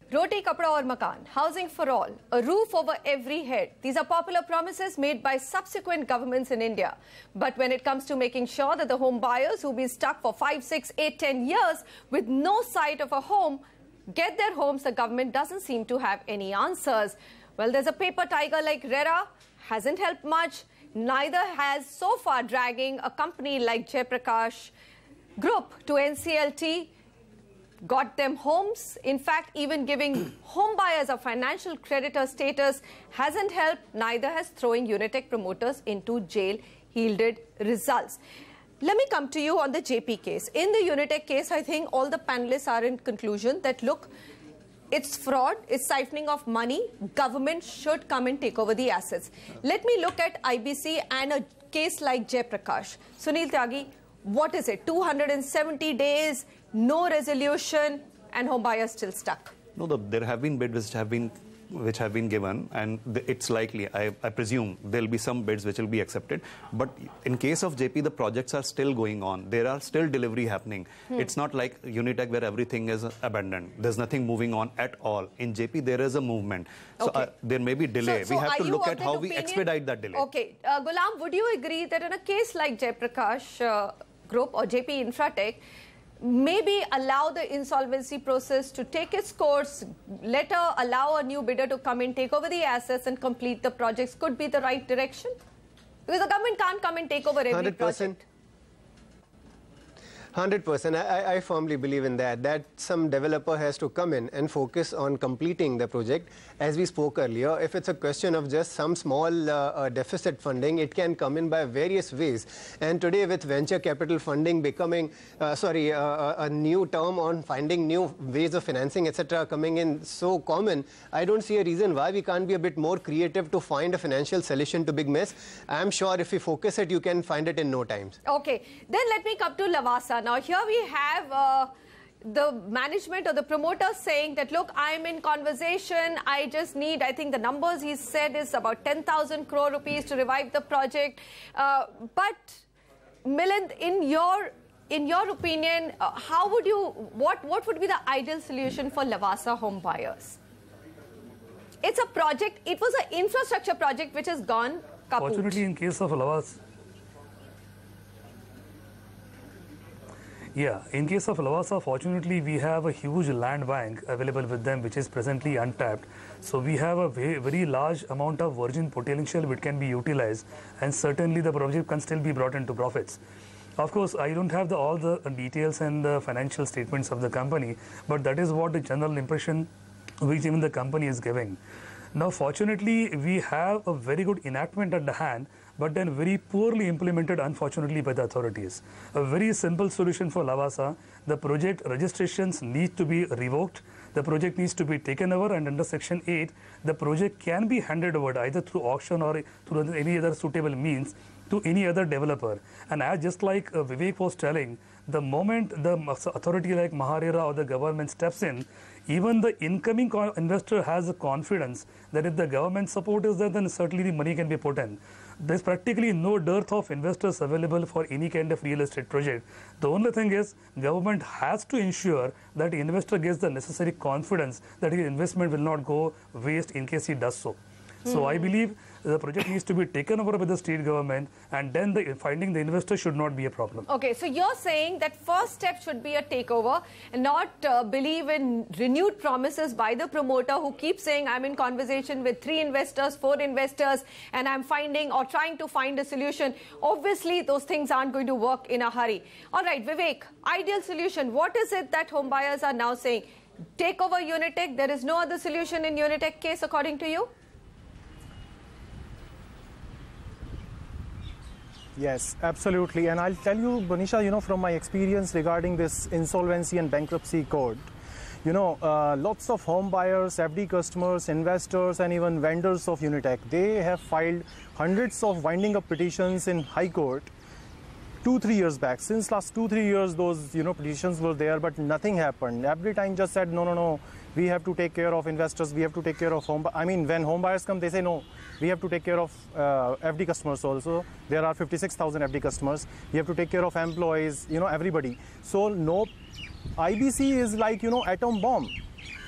Roti, kapda aur makan, housing for all, a roof over every head. These are popular promises made by subsequent governments in India. But when it comes to making sure that the home buyers who've been stuck for 5, 6, 8, 10 years with no sight of a home get their homes, the government doesn't seem to have any answers. Well, there's a paper tiger like RERA, hasn't helped much. Neither has so far dragging a company like Jayaprakash Group to NCLT. Got them homes. In fact, even giving home buyers a financial creditor status hasn't helped. Neither has throwing Unitech promoters into jail yielded results. Let me come to you on the JP case. In the Unitech case, I think all the panelists are in conclusion that, look, it's fraud, it's siphoning of money. Government should come and take over the assets. Let me look at IBC and a case like Jayaprakash. Sunil Tyagi, what is it? 270 days, no resolution, and home buyers still stuck. No, there have been bids which have been given, and it's likely, I presume, there'll be some bids which will be accepted. But in case of JP, the projects are still going on. There are still delivery happening. It's not like Unitech where everything is abandoned. There's nothing moving on at all. In JP, there is a movement. So okay. There may be delay. So we have to look at how opinion? we expedite that delay. Okay. Ghulam, would you agree that in a case like Jayaprakash Group or JP Infratech, maybe allow the insolvency process to take its course, allow a new bidder to come in, take over the assets and complete the projects could be the right direction? Because the government can't come and take over every 100%. project. 100%. I firmly believe in that some developer has to come in and focus on completing the project. As we spoke earlier, if it's a question of just some small deficit funding, it can come in by various ways. And today with venture capital funding becoming, a new term on finding new ways of financing, etc. coming in so common, I don't see a reason why we can't be a bit more creative to find a financial solution to big mess. I'm sure if we focus it, you can find it in no time. Okay. Then let me come to Lavasa. Now, here we have the management or the promoter saying that, look, I'm in conversation. I just need, I think the numbers he said is about 10,000 crore rupees to revive the project. But, Milind, in your opinion, how would you, what would be the ideal solution for Lavasa home buyers? It's a project, it was an infrastructure project which has gone kaput. Fortunately, in case of Lavasa, in case of Lavasa, fortunately, we have a huge land bank available with them, which is presently untapped. So we have a very large amount of virgin potential which can be utilized, and certainly the project can still be brought into profits. Of course, I don't have all the details and the financial statements of the company, but that is what the general impression which even the company is giving. Now, fortunately, we have a very good enactment at the hand, but then very poorly implemented, unfortunately, by the authorities. A very simple solution for Lavasa: the project registrations need to be revoked, the project needs to be taken over, and under Section 8, the project can be handed over either through auction or through any other suitable means to any other developer. And as just like Vivek was telling, the moment the authority like RERA or the government steps in, even the incoming investor has a confidence that if the government support is there, then certainly the money can be put in. There's practically no dearth of investors available for any kind of real estate project. The only thing is, government has to ensure that the investor gets the necessary confidence that his investment will not go waste in case he does so. So I believe the project needs to be taken over by the state government, and then finding the investor should not be a problem. Okay, so you're saying that first step should be a takeover and not believe in renewed promises by the promoter who keeps saying, I'm in conversation with 3 investors, 4 investors, and I'm finding or trying to find a solution. Obviously, those things aren't going to work in a hurry. All right, Vivek, ideal solution. What is it that home buyers are now saying? Take over Unitech. There is no other solution in Unitech case, according to you? Yes, absolutely. And I'll tell you, Banisha, from my experience regarding this insolvency and bankruptcy code, lots of home buyers, FD customers, investors, and even vendors of Unitech, they have filed hundreds of winding up petitions in High Court 2-3 years back. Since last 2-3 years, those, petitions were there, but nothing happened. Every time just said, no, we have to take care of investors, we have to take care of when home buyers come, they say, no, we have to take care of FD customers also. There are 56,000 FD customers. We have to take care of employees, everybody. So no, IBC is like, atom bomb.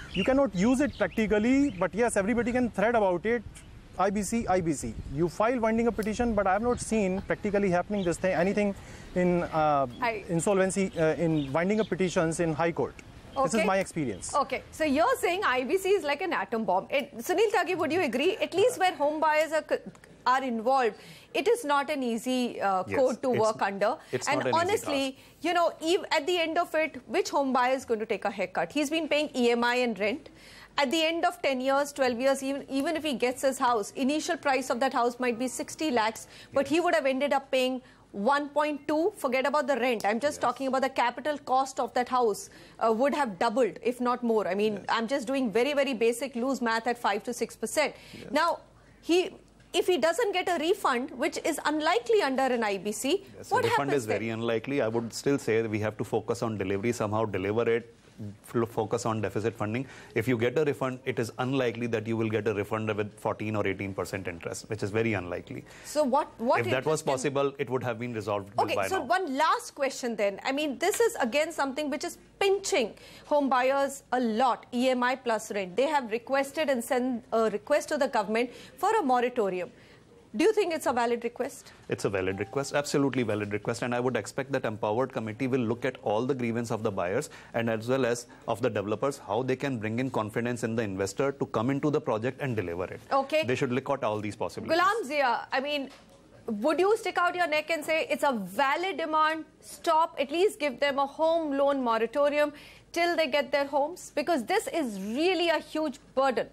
You cannot use it practically, but yes, everybody can thread about it. IBC, IBC. You file winding a petition, but I have not seen practically happening this thing, anything in insolvency, in winding up petitions in High Court. Okay. This is my experience. Okay, so you're saying IBC is like an atom bomb. Sunil Tyagi, would you agree? At least where home buyers are involved, it is not an easy code to work under. And honestly, you know, at the end of it, which home buyer is going to take a haircut? He's been paying EMI and rent. At the end of 10 years, 12 years, even if he gets his house, initial price of that house might be 60 lakhs, but he would have ended up paying 1.2, forget about the rent. I'm just talking about the capital cost of that house would have doubled, if not more. I mean, I'm just doing very, very basic loose math at 5 to 6%. Now, if he doesn't get a refund, which is unlikely under an IBC, what happens then? Refund is very unlikely. I would still say that we have to focus on delivery, somehow deliver it, focus on deficit funding. If you get a refund, it is unlikely that you will get a refund with 14 or 18% interest, which is very unlikely. So if that was possible, it would have been resolved by now. So one last question then. I mean, this is again something which is pinching home buyers a lot, EMI plus rent. They have requested and sent a request to the government for a moratorium. Do you think it's a valid request? It's a valid request, absolutely valid request, and I would expect that empowered committee will look at all the grievances of the buyers and as well as of the developers, how they can bring in confidence in the investor to come into the project and deliver it. Okay. They should look at all these possibilities. Ghulam Zia, I mean, would you stick out your neck and say it's a valid demand, stop, at least give them a home loan moratorium till they get their homes? Because this is really a huge burden.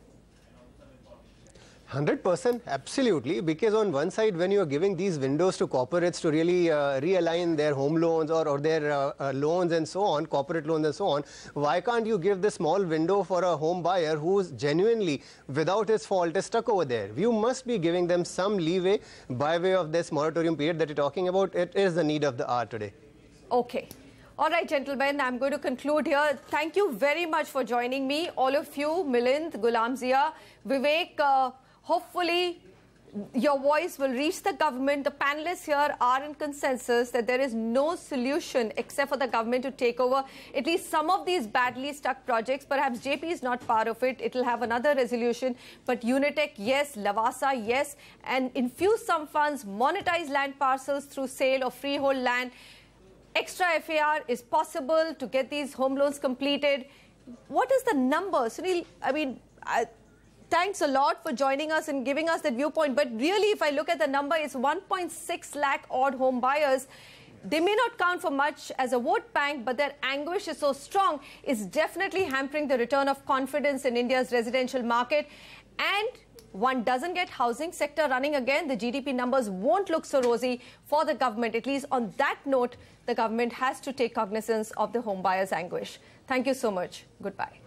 100%, absolutely, because on one side, when you are giving these windows to corporates to really realign their home loans or their loans and so on, corporate loans and so on, why can't you give this small window for a home buyer who's genuinely, without his fault, is stuck over there? You must be giving them some leeway by way of this moratorium period that you're talking about. It is the need of the hour today. Okay. All right, gentlemen, I'm going to conclude here. Thank you very much for joining me, all of you, Milind, Ghulam Zia, Vivek. Hopefully, your voice will reach the government. The panelists here are in consensus that there is no solution except for the government to take over at least some of these badly stuck projects. Perhaps JP is not part of it. It will have another resolution. But Unitech, yes. Lavasa, yes. And infuse some funds, monetize land parcels through sale of freehold land. Extra FAR is possible to get these home loans completed. What is the number? Sunil, I mean, thanks a lot for joining us and giving us that viewpoint. But really, if I look at the number, it's 1.6 lakh odd home buyers. They may not count for much as a vote bank, but their anguish is so strong, it's definitely hampering the return of confidence in India's residential market. And one doesn't get housing sector running again, the GDP numbers won't look so rosy for the government. At least on that note, the government has to take cognizance of the home buyers' anguish. Thank you so much. Goodbye.